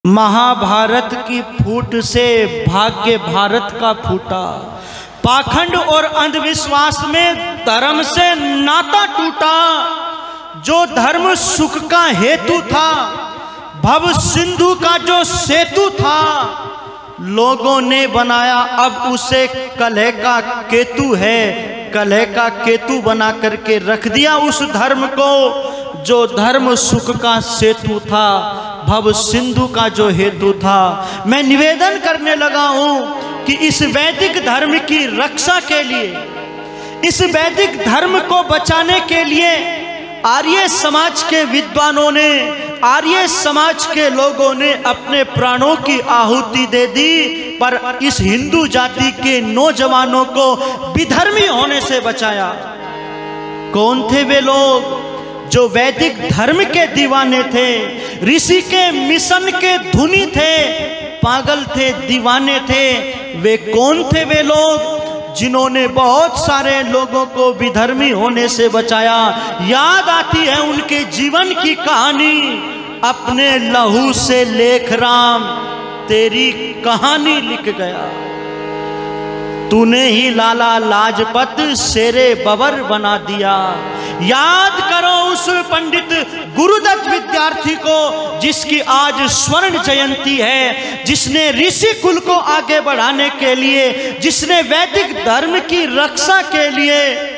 महाभारत की फूट से भाग्य भारत का फूटा। पाखंड और अंधविश्वास में धर्म से नाता टूटा। जो धर्म सुख का हेतु था, भव सिंधु का जो सेतु था, लोगों ने बनाया अब उसे कलह का केतु है। कलह का केतु बना करके रख दिया उस धर्म को। जो धर्म सुख का सेतु था, भव सिंधु का जो हेतु था। मैं निवेदन करने लगा हूं कि इस वैदिक धर्म की रक्षा के लिए, इस वैदिक धर्म को बचाने के लिए आर्य समाज के विद्वानों ने, आर्य समाज के लोगों ने अपने प्राणों की आहुति दे दी, पर इस हिंदू जाति के नौजवानों को विधर्मी होने से बचाया। कौन थे वे लोग जो वैदिक धर्म के दीवाने थे, ऋषि के मिशन के धुनी थे, पागल थे, दीवाने थे? वे कौन थे वे लोग जिन्होंने बहुत सारे लोगों को विधर्मी होने से बचाया? याद आती है उनके जीवन की कहानी। अपने लहू से लेख राम तेरी कहानी लिख गया। तूने ही लाला लाजपत शेरे बबर बना दिया। याद करो उस पंडित गुरुदत्त विद्यार्थी को जिसकी आज स्वर्ण जयंती है, जिसने ऋषि कुल को आगे बढ़ाने के लिए, जिसने वैदिक धर्म की रक्षा के लिए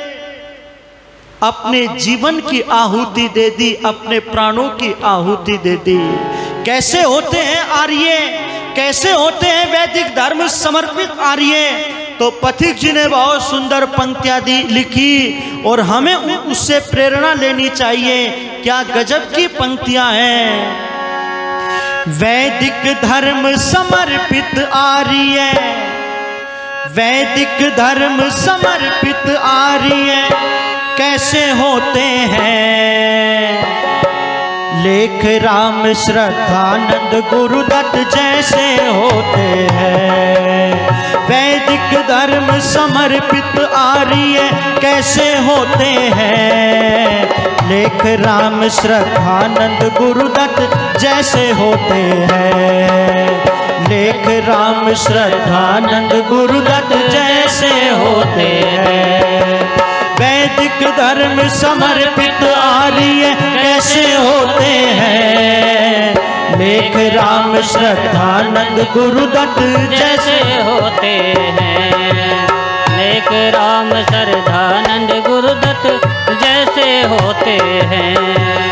अपने जीवन की आहुति दे दी, अपने प्राणों की आहुति दे दी। कैसे होते हैं आर्य, कैसे होते हैं वैदिक धर्म समर्पित आर्य? तो पथिक जी ने बहुत सुंदर पंक्तियां दी लिखी और हमें उससे प्रेरणा लेनी चाहिए। क्या गजब की पंक्तियां हैं। वैदिक धर्म समर्पित आर्य, वैदिक धर्म समर्पित आर्य कैसे होते हैं? लेख राम श्रद्धानंद गुरुदत्त जैसे होते हैं। वैदिक धर्म समर्पित आर्य कैसे होते हैं? लेख राम श्रद्धानंद गुरुदत्त जैसे होते हैं। लेख राम श्रद्धानंद गुरुदत्त जैसे होते हैं। वैदिक धर्म समर्पित आर्य कैसे होते हैं? लेख राम श्रद्धानंद गुरुदत्त जैसे होते हैं। लेख राम श्रद्धानंद गुरुदत्त जैसे होते हैं।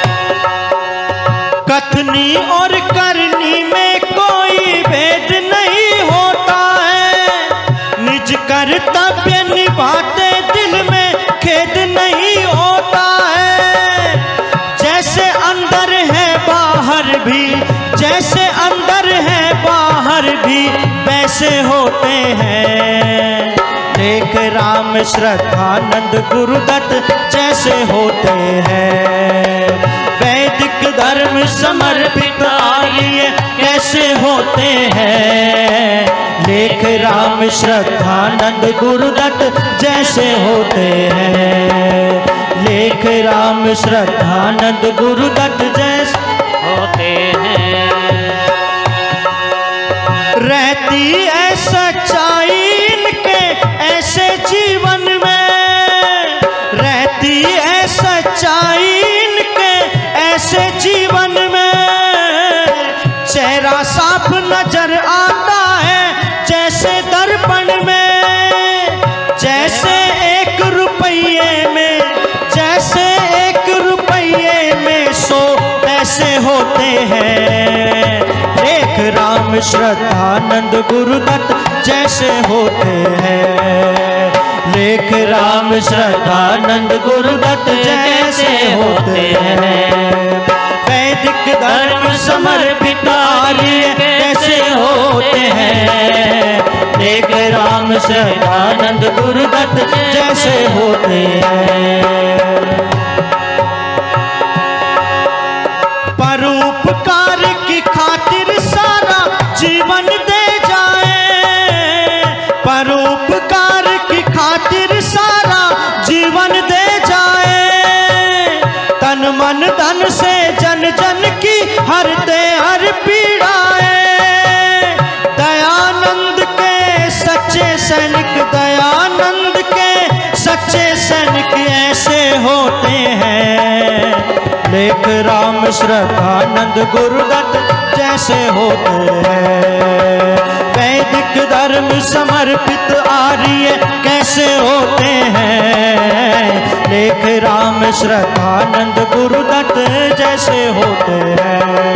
कथनी और करनी में कोई भेद नहीं होता है। निज कर्तव्य निभाते दिल में खेद नहीं होता है। जैसे अंदर है बाहर भी, जैसे अंदर है बाहर भी वैसे होते हैं। लेख राम श्रद्धानंद गुरुदत्त जैसे होते हैं। वैदिक धर्म समर्पित आर्य कैसे होते हैं? लेख राम श्रद्धानंद गुरुदत्त जैसे होते हैं। लेख राम श्रद्धानंद गुरुदत्त जैसे होते हैं। रहती है सच्चाई इनके ऐसे जीवन में, रहती है सच्चाई इनके ऐसे जीवन में। चेहरा साफ नजर आता है जैसे दर्पण में। जैसे एक रुपये में, जैसे एक रुपये में 100 पैसे होते हैं। लेख राम श्रद्धानंद गुरुदत्त जैसे होते हैं। लेख राम श्रद्धानंद गुरुदत्त जैसे होते हैं। वैदिक धर्म समर्पित आर्य कैसे होते हैं? लेख राम श्रद्धानंद गुरुदत्त जैसे होते हैं। परोपकार की खातिर सारा जीवन दे जाए। परोपकार की खातिर सारा जीवन दे जाए। तन मन धन से जन जन की हरते हर पीड़ा लेख राम श्रद्धानंद गुरुदत्त जैसे होते हैं। वैदिक धर्म समर्पित आर्य कैसे होते हैं। लेख राम श्रद्धानंद गुरुदत्त जैसे होते हैं।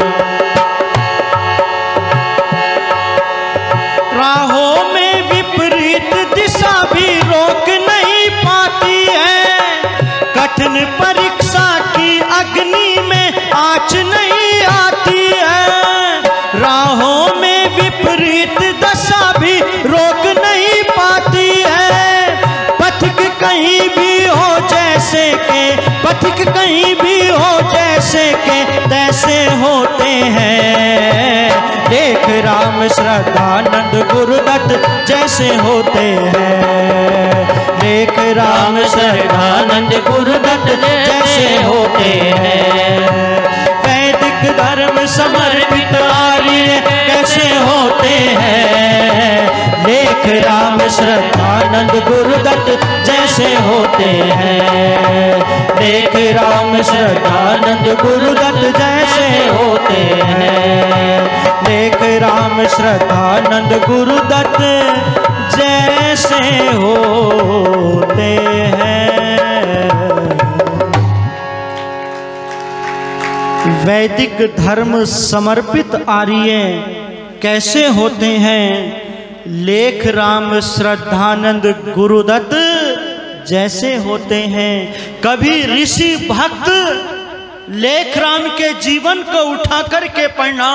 राहों में विपरीत दिशा भी रोक नहीं पाती है। कठिन परीक्षा की अग्नि में आँच नहीं आती है। राहों में विपरीत दशा भी रोक नहीं पाती है। पथिक कहीं भी हो जैसे के, पथिक कहीं भी हो जैसे के तैसे होते हैं। लेख राम श्रद्धानंद गुरुदत्त जैसे होते हैं। लेख राम श्रद्धानंद गुरुदत्त जैसे होते हैं। वैदिक धर्म समर्पित आर्य कैसे होते हैं। लेख राम श्रद्धानंद गुरुदत्त जैसे होते हैं। लेख राम श्रद्धानंद गुरुदत्त जैसे होते हैं। लेख राम श्रद्धानंद गुरुदत्त जैसे होते हैं। वैदिक धर्म समर्पित आर्य कैसे होते हैं। लेख राम श्रद्धानंद गुरुदत्त जैसे होते हैं। कभी ऋषि भक्त लेख राम के जीवन को उठा करके पढ़ना।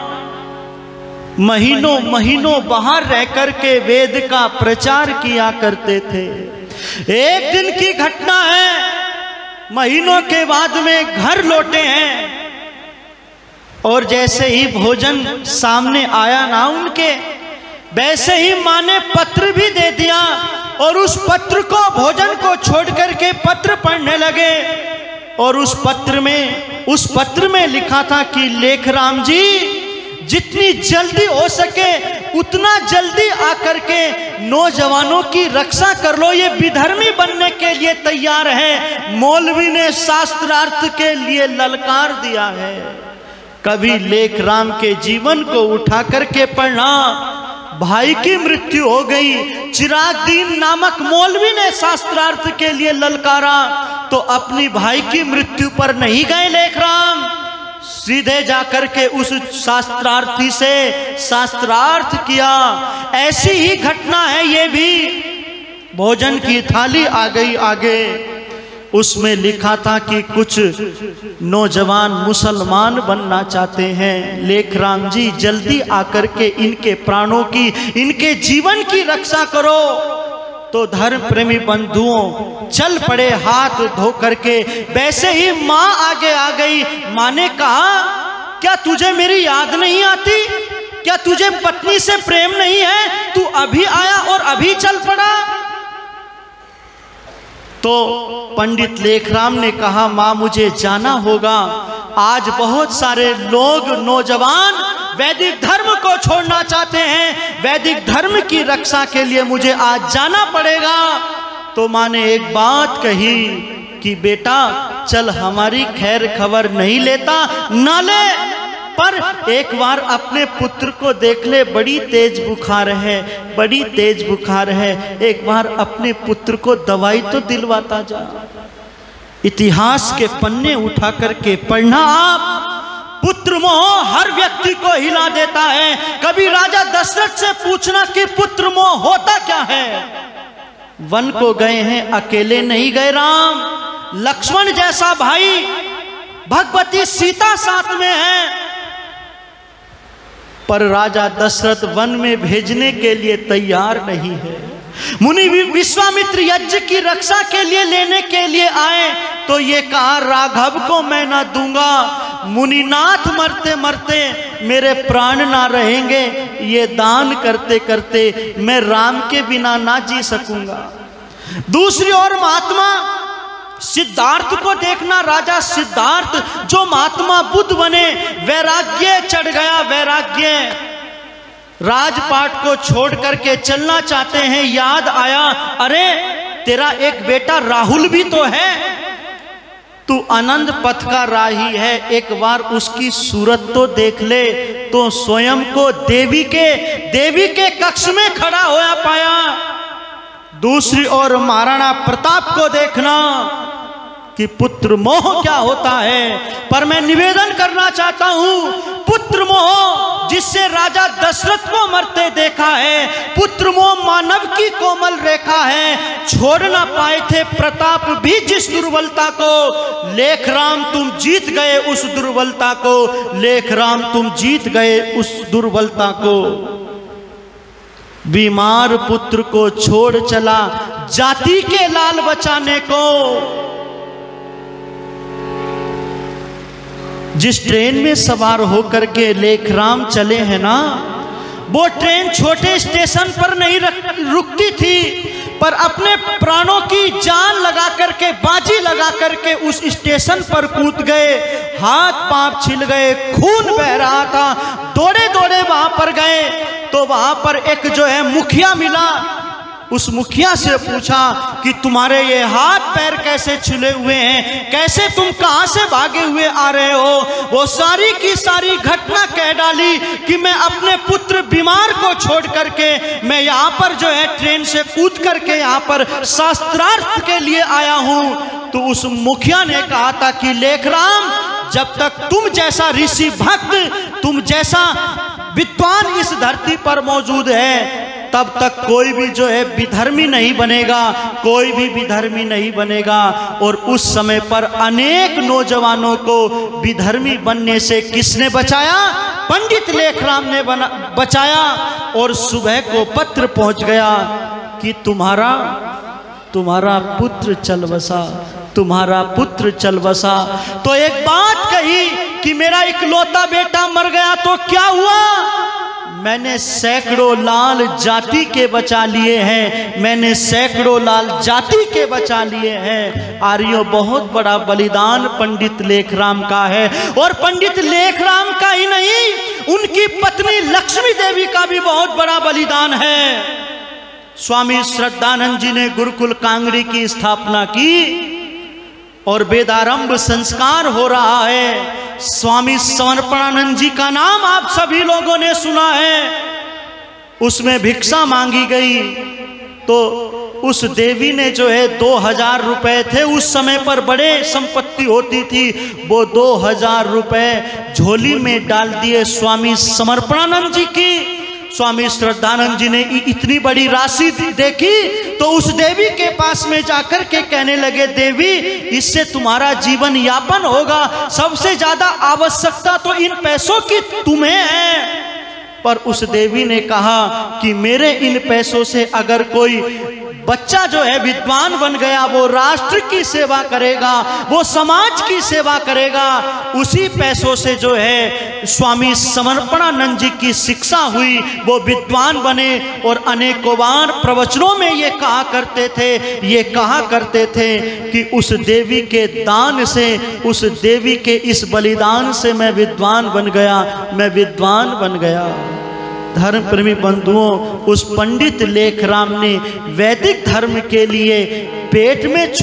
महीनों महीनों बाहर रह करके वेद का प्रचार किया करते थे। एक दिन की घटना है, महीनों के बाद में घर लौटे हैं और जैसे ही भोजन सामने आया ना उनके, वैसे ही माँ ने पत्र भी दे दिया और उस पत्र को, भोजन को छोड़ करके पत्र पढ़ने लगे। और उस पत्र में लिखा था कि लेख राम जी जितनी जल्दी हो सके उतना जल्दी आकर के नौजवानों की रक्षा कर लो, ये विधर्मी बनने के लिए तैयार है। मौलवी ने शास्त्रार्थ के लिए ललकार दिया है। कभी लेख राम के जीवन को उठा करके पढ़ना। भाई की मृत्यु हो गई, चिरागदीन नामक मौलवी ने शास्त्रार्थ के लिए ललकारा, तो अपनी भाई की मृत्यु पर नहीं गए लेख राम, सीधे जाकर के उस शास्त्रार्थी से शास्त्रार्थ किया। ऐसी ही घटना है ये भी। भोजन की थाली आ गई आगे, उसमें लिखा था कि कुछ नौजवान मुसलमान बनना चाहते हैं। लेख राम जी जल्दी आकर के इनके प्राणों की, इनके जीवन की रक्षा करो। तो धर्म प्रेमी बंधुओं चल पड़े हाथ धो करके। वैसे ही माँ आगे आ गई। माँ ने कहा, क्या तुझे मेरी याद नहीं आती? क्या तुझे पत्नी से प्रेम नहीं है? तू अभी आया और अभी चल पड़ा। तो पंडित लेखराम ने कहा, माँ मुझे जाना होगा। आज बहुत सारे लोग, नौजवान वैदिक धर्म को छोड़ना चाहते हैं। वैदिक धर्म की रक्षा के लिए मुझे आज जाना पड़ेगा। तो माँ ने एक बात कही कि बेटा चल, हमारी खैर खबर नहीं लेता ना ले, पर एक बार अपने पुत्र को देख ले, बड़ी तेज बुखार है, बड़ी तेज बुखार है। एक बार अपने पुत्र को दवाई तो दिलवाता जा। इतिहास के पन्ने उठा करके पढ़ना आप। पुत्र मोह हर व्यक्ति को हिला देता है। कभी राजा दशरथ से पूछना कि पुत्र मोह होता क्या है। वन को गए हैं, अकेले नहीं गए राम, लक्ष्मण जैसा भाई, भगवती सीता साथ में है, पर राजा दशरथ वन में भेजने के लिए तैयार नहीं है। मुनि विश्वामित्र यज्ञ की रक्षा के लिए लेने के लिए आए तो ये कहा, राघव को मैं ना दूंगा। मुनिनाथ मरते मरते मेरे प्राण ना रहेंगे, ये दान करते करते मैं राम के बिना ना जी सकूंगा। दूसरी ओर महात्मा सिद्धार्थ को देखना। राजा सिद्धार्थ जो महात्मा बुद्ध बने, वैराग्य चढ़ गया, वैराग्य। राजपाट को छोड़ करके चलना चाहते हैं, याद आया, अरे तेरा एक बेटा राहुल भी तो है। तू आनंद पथ का राही है, एक बार उसकी सूरत तो देख ले। तो स्वयं को देवी के कक्ष में खड़ा होया पाया। दूसरी ओर महाराणा प्रताप को देखना कि पुत्र मोह क्या होता है। पर मैं निवेदन करना चाहता हूं, पुत्र मोह जिससे राजा दशरथ को मरते देखा है, पुत्र मोह मानव की कोमल रेखा है। छोड़ ना पाए थे प्रताप भी जिस दुर्बलता को, लेख राम तुम जीत गए उस दुर्बलता को, लेख राम तुम जीत गए उस दुर्बलता को। बीमार पुत्र को छोड़ चला जाति के लाल बचाने को। जिस ट्रेन में सवार होकर के लेखराम चले हैं ना, वो ट्रेन छोटे स्टेशन पर नहीं रुकती थी, पर अपने प्राणों की जान लगा करके, बाजी लगा करके उस स्टेशन पर कूद गए। हाथ पांव छिल गए, खून बह रहा था, दौड़े दौड़े वहां पर गए तो वहां पर एक जो है मुखिया मिला। उस मुखिया से पूछा कि तुम्हारे ये हाथ पैर कैसे छिले हुए हैं, कैसे तुम कहां से भागे हुए आ रहे हो। वो सारी की सारी घटना कह डाली कि मैं अपने पुत्र बीमार को छोड़ करके मैं यहाँ पर जो है ट्रेन से कूद करके यहाँ पर शास्त्रार्थ के लिए आया हूँ। तो उस मुखिया ने कहा था कि लेखराम, जब तक तुम जैसा ऋषि भक्त, तुम जैसा विद्वान इस धरती पर मौजूद है, तब तक कोई भी जो है विधर्मी नहीं बनेगा, कोई भी विधर्मी नहीं बनेगा। और उस समय पर अनेक नौजवानों को विधर्मी बनने से किसने बचाया? पंडित लेखराम ने बचाया। और सुबह को पत्र पहुंच गया कि तुम्हारा पुत्र चल बसा, तुम्हारा पुत्र चल बसा। तो एक बात कही कि मेरा इकलौता बेटा मर गया तो क्या हुआ? मैंने सैकड़ों लाल जाति के बचा लिए हैं, मैंने सैकड़ों लाल जाति के बचा लिए हैं। आर्यो बहुत बड़ा बलिदान पंडित लेखराम का है। और पंडित लेखराम का ही नहीं, उनकी पत्नी लक्ष्मी देवी का भी बहुत बड़ा बलिदान है। स्वामी श्रद्धानंद जी ने गुरुकुल कांगड़ी की स्थापना की और वेदारंभ संस्कार हो रहा है। स्वामी समर्पणानंद जी का नाम आप सभी लोगों ने सुना है। उसमें भिक्षा मांगी गई तो उस देवी ने जो है 2000 रुपए थे, उस समय पर बड़े संपत्ति होती थी, वो 2000 रुपए झोली में डाल दिए स्वामी समर्पणानंद जी की। स्वामी श्रद्धानंद जी ने इतनी बड़ी राशि देखी तो उस देवी के पास में जाकर के कहने लगे, देवी इससे तुम्हारा जीवन यापन होगा, सबसे ज्यादा आवश्यकता तो इन पैसों की तुम्हें है। पर उस देवी ने कहा कि मेरे इन पैसों से अगर कोई बच्चा जो है विद्वान बन गया, वो राष्ट्र की सेवा करेगा, वो समाज की सेवा करेगा। उसी पैसों से जो है स्वामी समर्पणानंद जी की शिक्षा हुई, वो विद्वान बने। और अनेकों बार प्रवचनों में ये कहा करते थे कि उस देवी के दान से, उस देवी के इस बलिदान से मैं विद्वान बन गया। धर्म प्रेमी बंधुओं, उस पंडित लेखराम ने वैदिक धर्म के लिए पेट में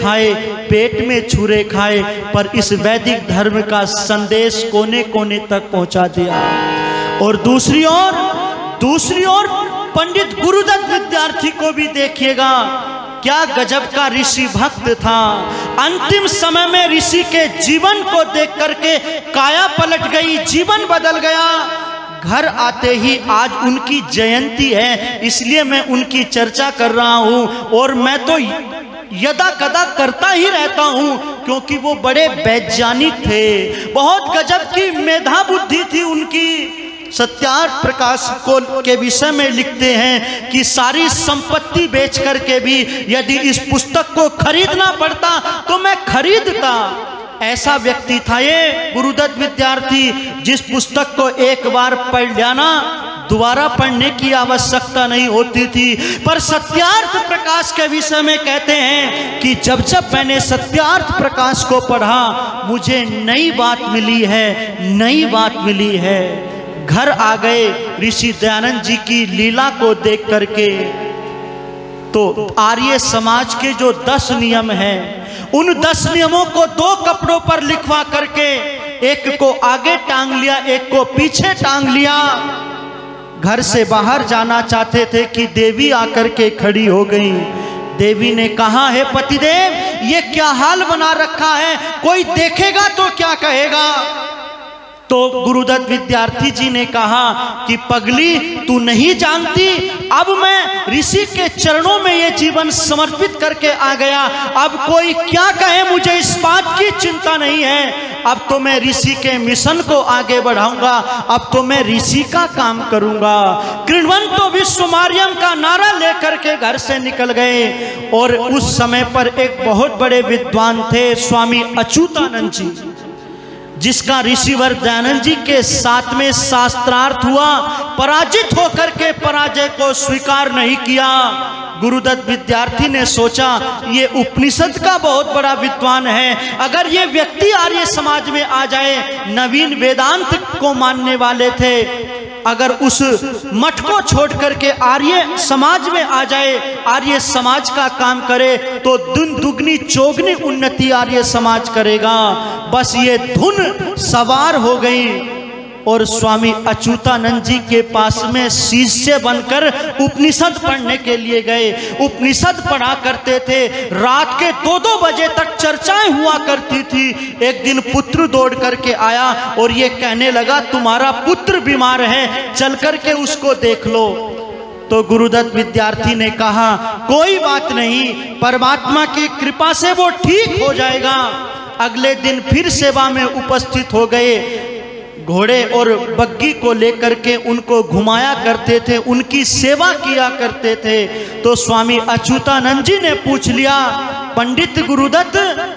छुरे खाए, पर इस वैदिक धर्म का संदेश कोने कोने तक पहुंचा दिया। और दूसरी ओर पंडित गुरुदत्त विद्यार्थी को भी देखिएगा, क्या गजब का ऋषि भक्त था। अंतिम समय में ऋषि के जीवन को देख करके काया पलट गई, जीवन बदल गया। घर आते ही आज उनकी जयंती है, इसलिए मैं उनकी चर्चा कर रहा हूं। और मैं तो यदा कदा करता ही रहता हूं, क्योंकि वो बड़े वैज्ञानिक थे, बहुत गजब की मेधा बुद्धि थी उनकी। सत्यार्थ प्रकाश को के विषय में लिखते हैं कि सारी संपत्ति बेच करके भी यदि इस पुस्तक को खरीदना पड़ता तो मैं खरीदता। ऐसा व्यक्ति था ये गुरुदत्त विद्यार्थी, जिस पुस्तक को एक बार पढ़ लेना दोबारा पढ़ने की आवश्यकता नहीं होती थी। पर सत्यार्थ प्रकाश के विषय में कहते हैं कि जब मैंने सत्यार्थ प्रकाश को पढ़ा, मुझे नई बात मिली है। घर आ गए ऋषि दयानंद जी की लीला को देख करके, तो आर्य समाज के जो 10 नियम हैं उन 10 नियमों को 2 कपड़ों पर लिखवा करके एक को आगे टांग लिया, एक को पीछे टांग लिया। घर से बाहर जाना चाहते थे कि देवी आकर के खड़ी हो गई। देवी ने कहा, है पतिदेव, ये क्या हाल बना रखा है, कोई देखेगा तो क्या कहेगा। तो गुरुदत्त विद्यार्थी जी ने कहा कि पगली, तू नहीं जानती, अब मैं ऋषि के चरणों में ये जीवन समर्पित करके आ गया। अब कोई क्या कहे मुझे इस बात की चिंता नहीं है। अब तो मैं ऋषि के मिशन को आगे बढ़ाऊंगा, अब तो मैं ऋषि का काम करूंगा। कृण्वन्तो विश्वमार्यम का नारा लेकर के घर से निकल गए। और उस समय पर एक बहुत बड़े विद्वान थे, स्वामी अच्युतानंद जी, जिसका ऋषिवर दयानंद जी के साथ में शास्त्रार्थ हुआ। पराजित होकर के पराजय को स्वीकार नहीं किया। गुरुदत्त विद्यार्थी ने सोचा, ये उपनिषद का बहुत बड़ा विद्वान है, अगर ये व्यक्ति आर्य समाज में आ जाए, नवीन वेदांत को मानने वाले थे, अगर उस मठ को छोड़ करके आर्य समाज में आ जाए, आर्य समाज का काम करे, तो दुगनी चौगनी उन्नति आर्य समाज करेगा। बस ये धुन सवार हो गई और स्वामी अच्युतानंद जी के पास में शिष्य बनकर उपनिषद पढ़ने के लिए गए। उपनिषद पढ़ा करते थे, रात के 2-2 बजे तक चर्चाएं हुआ करती थी। एक दिन पुत्र दौड़ करके आया और ये कहने लगा, तुम्हारा पुत्र बीमार है, चल करके उसको देख लो। तो गुरुदत्त विद्यार्थी ने कहा, कोई बात नहीं, परमात्मा की कृपा से वो ठीक हो जाएगा। अगले दिन फिर सेवा में उपस्थित हो गए। घोड़े और बग्गी को लेकर के उनको घुमाया करते थे, उनकी सेवा किया करते थे। तो स्वामी अच्युतानंद जी ने पूछ लिया, पंडित गुरुदत्त,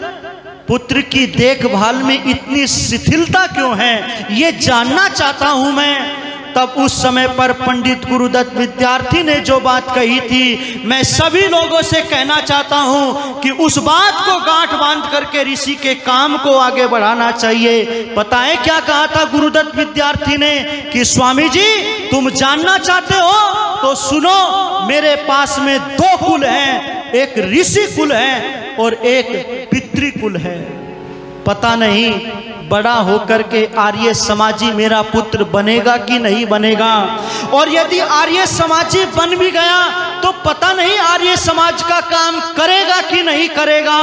पुत्र की देखभाल में इतनी शिथिलता क्यों है, ये जानना चाहता हूं मैं। तब उस समय पर पंडित गुरुदत्त विद्यार्थी ने जो बात कही थी, मैं सभी लोगों से कहना चाहता हूं कि उस बात को गांठ बांध करके ऋषि के काम को आगे बढ़ाना चाहिए। पता है क्या कहा था गुरुदत्त विद्यार्थी ने कि स्वामी जी, तुम जानना चाहते हो तो सुनो, मेरे पास में 2 कुल हैं, एक ऋषि कुल है और एक पितृकुल है। पता नहीं बड़ा होकर के आर्य समाजी मेरा पुत्र बनेगा कि नहीं बनेगा, और यदि आर्य समाजी बन भी गया तो पता नहीं आर्य समाज का काम करेगा कि नहीं करेगा।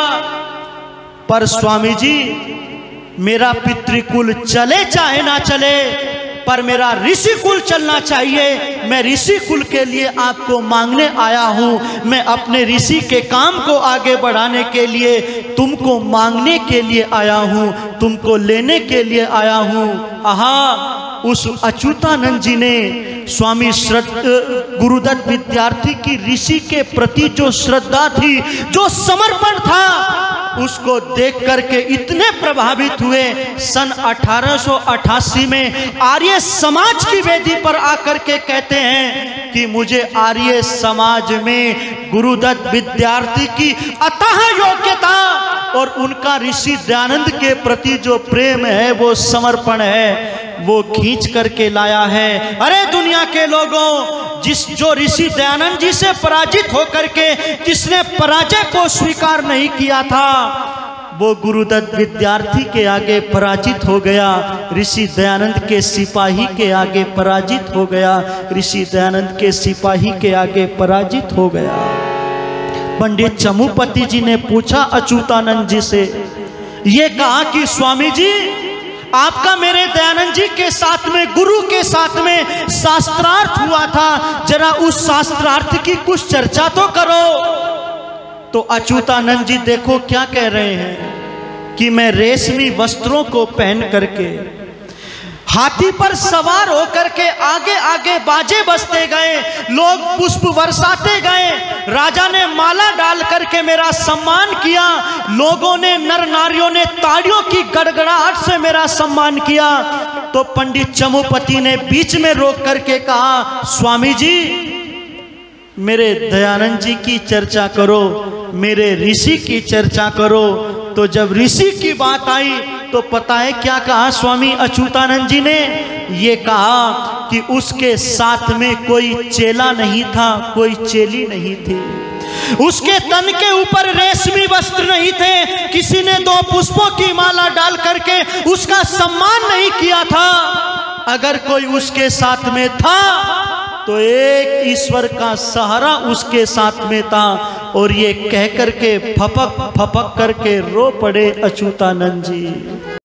पर स्वामी जी, मेरा पितृकुल चले चाहे ना चले, पर मेरा ऋषि कुल चलना चाहिए। मैं ऋषि कुल के लिए आपको मांगने आया हूं। मैं अपने ऋषि के काम को आगे बढ़ाने के लिए तुमको मांगने के लिए आया हूं, तुमको लेने के लिए आया हूं। आहा, उस अच्युतानंद जी ने स्वामी गुरुदत्त विद्यार्थी की ऋषि के प्रति जो श्रद्धा थी, जो समर्पण था, उसको देख करके इतने प्रभावित हुए। सन 1888 में आर्य समाज की वेदी पर आकर के कहते हैं कि मुझे आर्य समाज में गुरुदत्त विद्यार्थी की अथाह योग्यता और उनका ऋषि दयानंद के प्रति जो प्रेम है, वो समर्पण है, वो खींच करके लाया है। अरे दुनिया के लोगों, जो ऋषि दयानंद जी से पराजित होकर के जिसने पराजय को स्वीकार नहीं किया था, वो गुरुदत्त विद्यार्थी के आगे पराजित हो गया। ऋषि दयानंद के सिपाही के आगे पराजित हो गया। ऋषि दयानंद के सिपाही के आगे पराजित हो गया। पंडित चमुपति जी ने पूछा अच्युतानंद जी से, ये कहा कि स्वामी जी, आपका मेरे दयानंद जी के साथ में, गुरु के साथ में शास्त्रार्थ हुआ था, जरा उस शास्त्रार्थ की कुछ चर्चा तो करो। तो अच्युतानंद जी देखो क्या कह रहे हैं कि मैं रेशमी वस्त्रों को पहन करके हाथी पर सवार होकर के आगे आगे बाजे बजते गए, लोग पुष्प बरसाते गए, राजा ने माला डाल करके मेरा सम्मान किया, लोगों ने, नर नारियों ने ताड़ियों की गड़गड़ाहट से मेरा सम्मान किया। तो पंडित चमुपति ने बीच में रोक करके कहा, स्वामी जी, मेरे दयानंद जी की चर्चा करो, मेरे ऋषि की चर्चा करो। तो जब ऋषि की बात आई तो पता है क्या कहा स्वामी अच्युतानंद जी ने? ये कहा कि उसके साथ में कोई चेला नहीं था, कोई चेली नहीं थी। उसके तन के ऊपर रेशमी वस्त्र नहीं थे, किसी ने 2 पुष्पों की माला डाल करके उसका सम्मान नहीं किया था। अगर कोई उसके साथ में था तो एक ईश्वर का सहारा उसके साथ में था। और ये कह करके फपक फपक करके रो पड़े अच्युतानंद जी।